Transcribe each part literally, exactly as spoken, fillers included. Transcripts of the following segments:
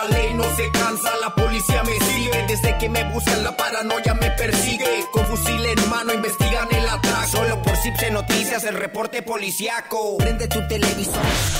La ley no se cansa, la policía me sigue. Desde que me buscan la paranoia me persigue. Con fusil en mano investigan el ataque. Solo por Cipse Noticias el reporte policiaco. Prende tu televisor.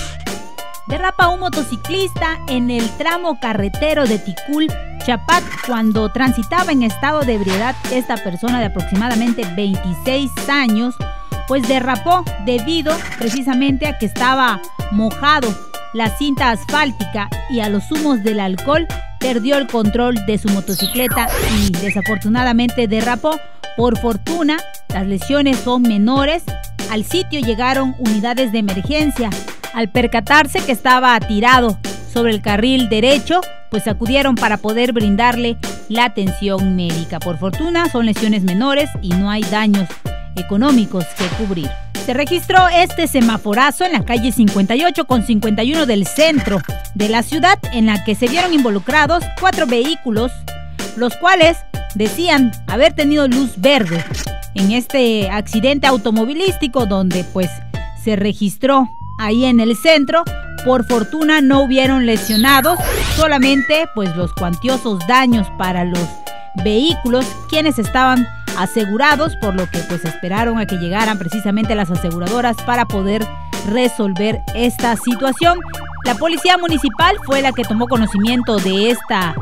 Derrapa un motociclista en el tramo carretero de Ticul, Chapat, cuando transitaba en estado de ebriedad. Esta persona de aproximadamente veintiséis años, pues derrapó debido precisamente a que estaba mojado la cinta asfáltica y a los humos del alcohol perdió el control de su motocicleta y desafortunadamente derrapó. Por fortuna, las lesiones son menores. Al sitio llegaron unidades de emergencia. Al percatarse que estaba tirado sobre el carril derecho, pues acudieron para poder brindarle la atención médica. Por fortuna son lesiones menores y no hay daños económicos que cubrir. Se registró este semaforazo en la calle cincuenta y ocho con cincuenta y uno del centro de la ciudad, en la que se vieron involucrados cuatro vehículos, los cuales decían haber tenido luz verde en este accidente automovilístico donde pues se registró ahí en el centro. Por fortuna no hubieron lesionados, solamente pues los cuantiosos daños para los vehículos, quienes estaban asegurados, por lo que pues esperaron a que llegaran precisamente las aseguradoras para poder resolver esta situación. La policía municipal fue la que tomó conocimiento de esta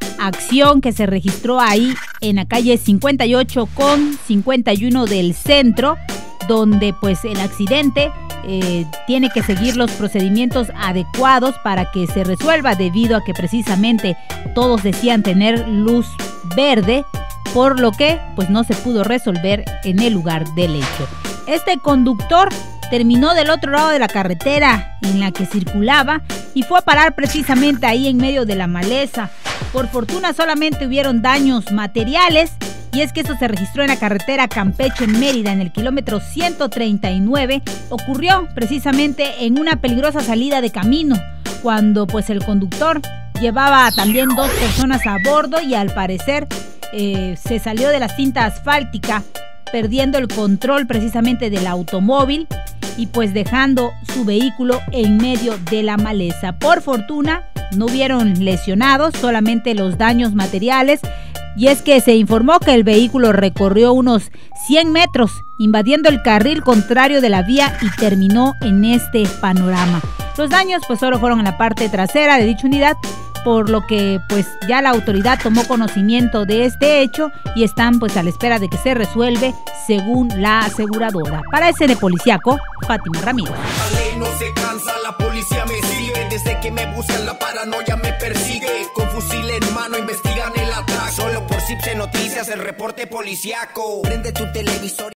acción que se registró ahí en la calle cincuenta y ocho con cincuenta y uno del centro, donde pues el accidente eh, tiene que seguir los procedimientos adecuados para que se resuelva, debido a que precisamente todos decían tener luz verde, por lo que pues no se pudo resolver en el lugar del hecho. Este conductor terminó del otro lado de la carretera en la que circulaba y fue a parar precisamente ahí en medio de la maleza. Por fortuna solamente hubieron daños materiales, y es que esto se registró en la carretera Campeche-Mérida, en el kilómetro ciento treinta y nueve. Ocurrió precisamente en una peligrosa salida de camino, cuando pues el conductor llevaba también dos personas a bordo y al parecer eh, se salió de la cinta asfáltica, perdiendo el control precisamente del automóvil y pues dejando su vehículo en medio de la maleza. Por fortuna no hubieron lesionados, solamente los daños materiales, y es que se informó que el vehículo recorrió unos cien metros invadiendo el carril contrario de la vía y terminó en este panorama. Los daños pues solo fueron en la parte trasera de dicha unidad, por lo que pues ya la autoridad tomó conocimiento de este hecho y están pues a la espera de que se resuelve según la aseguradora. Para ese de Policiaco, Fátima Ramírez. La ley no se cansa, la policía me sigue. Desde que me buscan la paranoia me persigue. Con fusil en mano investigan el ataque. Solo por Cipse Noticias el reporte policiaco. Prende tu televisor.